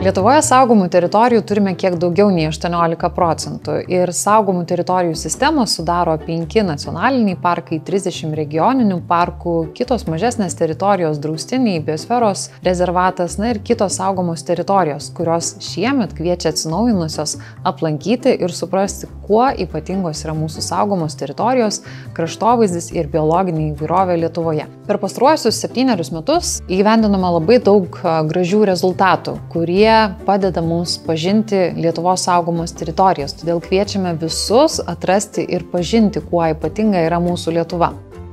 Lietuvoje saugomų teritorijų turime kiek daugiau nei 18% ir saugomų teritorijų sistemą sudaro 5 nacionaliniai parkai, 30 regioninių parkų, kitos mažesnės teritorijos, draustiniai, biosferos rezervatas, ir kitos saugomos teritorijos, kurios šiemet kviečia atsinaujinusios aplankyti ir suprasti, kuo ypatingos yra mūsų saugomos teritorijos, kraštovaizdis ir biologinė įvairovė Lietuvoje. Per pastaruosius 7 metus įgyvendinome labai daug gražių rezultatų, kurie padeda mums pažinti Lietuvos saugomos teritorijas, todėl kviečiame visus atrasti ir pažinti, kuo ypatinga yra mūsų Lietuva.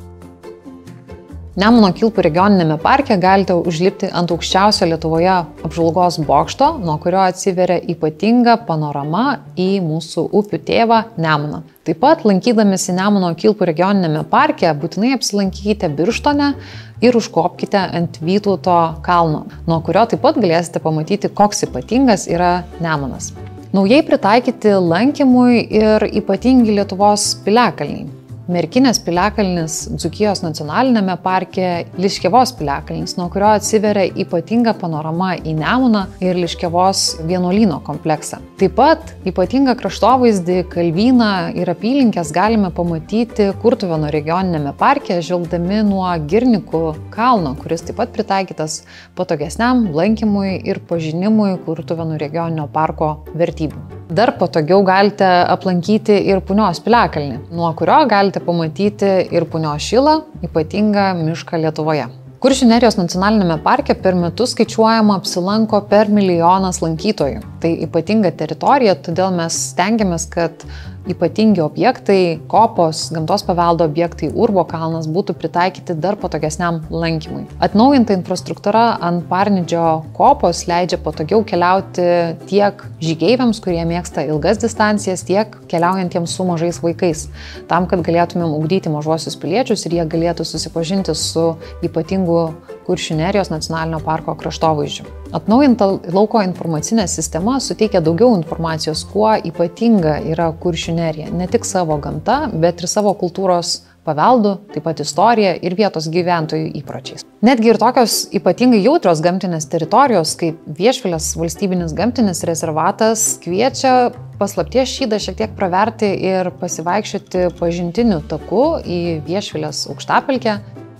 Nemuno Kilpų regioninėme parke galite užlipti ant aukščiausio Lietuvoje apžvalgos bokšto, nuo kurio atsiveria ypatinga panorama į mūsų upių tėvą Nemuną. Taip pat, lankydamėsi Nemuno Kilpų regioninėme parke, būtinai apsilankykite Birštone ir užkopkite ant Vytauto kalno, nuo kurio taip pat galėsite pamatyti, koks ypatingas yra Nemunas. Naujai pritaikyti lankymui ir ypatingi Lietuvos piliakalniai. Merkinės piliakalnis Dzūkijos nacionalinėme parke, Liškiavos piliakalnis, nuo kurio atsiveria ypatinga panorama į Nemuną ir Liškiavos vienuolyno kompleksą. Taip pat ypatingą kraštovaizdį, kalvyną ir apylinkės galime pamatyti Kurtuvėnų regioninėme parke, žvelgdami nuo Girnikų kalno, kuris taip pat pritaikytas patogesniam lankymui ir pažinimui Kurtuvėnų regioninio parko vertybių. Dar patogiau galite aplankyti ir Punios piliakalnį, nuo kurio galite pamatyti ir Punios šilą, ypatingą mišką Lietuvoje. Kuršių Nerijos nacionalinėme parke per metus skaičiuojama apsilanko per 1 milijonas lankytojų. Tai ypatinga teritorija, todėl mes stengiamės, kad ypatingi objektai, kopos, gamtos paveldo objektai, Urbo kalnas būtų pritaikyti dar patogesniam lankymui. Atnaujinta infrastruktūra ant Parnidžio kopos leidžia patogiau keliauti tiek žygeiviams, kurie mėgsta ilgas distancijas, tiek keliaujantiems su mažais vaikais, tam, kad galėtumėm ugdyti mažuosius piliečius ir jie galėtų susipažinti su ypatingu Kuršių Nerijos nacionalinio parko kraštovaizdžiu. Atnaujinta lauko informacinė sistema suteikia daugiau informacijos, kuo ypatinga yra Kuršių Nerija, ne tik savo gamta, bet ir savo kultūros paveldu, taip pat istorija ir vietos gyventojų įpročiais. Netgi ir tokios ypatingai jautrios gamtinės teritorijos, kaip Viešvilės valstybinis gamtinis rezervatas, kviečia paslapties šydą šiek tiek praverti ir pasivaikščioti pažintiniu taku į Viešvilės aukštapelkę.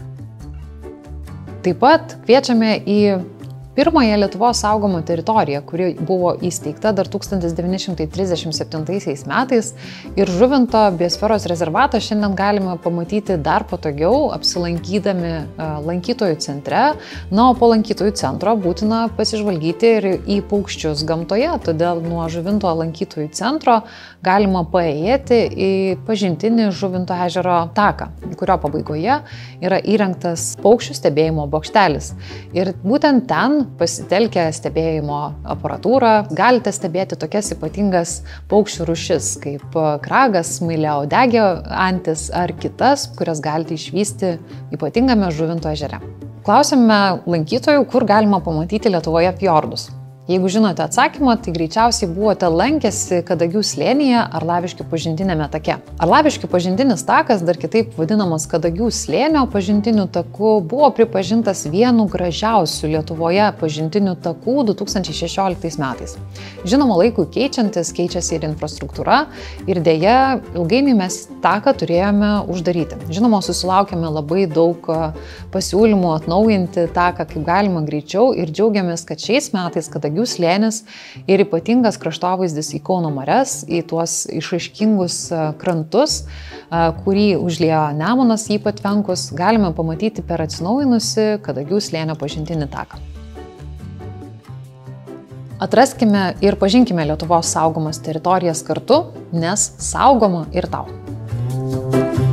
Taip pat kviečiame į pirmąją Lietuvos saugomą teritoriją, kuri buvo įsteigta dar 1937 metais ir Žuvinto biosferos rezervatą šiandien galime pamatyti dar patogiau, apsilankydami lankytojų centre. O po lankytojų centro būtina pasižvalgyti ir į paukščius gamtoje, todėl nuo Žuvinto lankytojų centro galima paėjėti į pažintinį Žuvinto ežero taką, kurio pabaigoje yra įrengtas paukščių stebėjimo bokštelis. Ir būtent ten pasitelkę stebėjimo aparatūrą galite stebėti tokias ypatingas paukščių rūšis kaip kragas, smailiauodegė antis ar kitas, kurias galite išvysti ypatingame Žuvinto ežere. Klausėme lankytojų, kur galima pamatyti Lietuvoje fjordus. Jeigu žinote atsakymą, tai greičiausiai buvote lankęsi Kadagių slėnyje Arlaviškių pažintinėme take. Arlaviškių pažintinis takas, dar kitaip vadinamas Kadagių slėnio pažintiniu taku, buvo pripažintas vienu gražiausių Lietuvoje pažintinių takų 2016 metais. Žinoma, laikui keičiantis, keičiasi ir infrastruktūra ir dėja ilgainiui mes taką turėjome uždaryti. Žinoma, susilaukėme labai daug pasiūlymų atnaujinti taką kaip galima greičiau ir džiaugiamės, kad šiais metais Kadagių slėnis ir ypatingas kraštovaizdis į Kauno marias, į tuos išraiškingus krantus, kurį užliejo Nemunas jį patvenkus, galime pamatyti per atsinaujinusi Kadagių slėnio pažintinį taką. Atraskime ir pažinkime Lietuvos saugomas teritorijas kartu, nes saugoma ir tau.